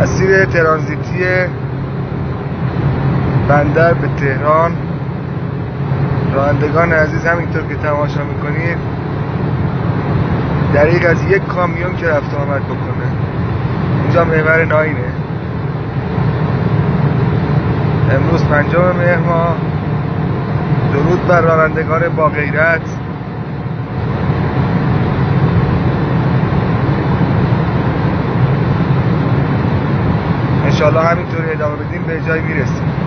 مسیر ترانزیتی بندر به تهران. رانندگان عزیز همینطور که تماشا میکنید دریغ از یک کامیون که رفت آمد بکنه. اینجا محور ناینه. امروز 5 مهر ماه. درود بر رانندگان با غیرت. انشالله همینطوری ادامه بدیم به جای میرسیم.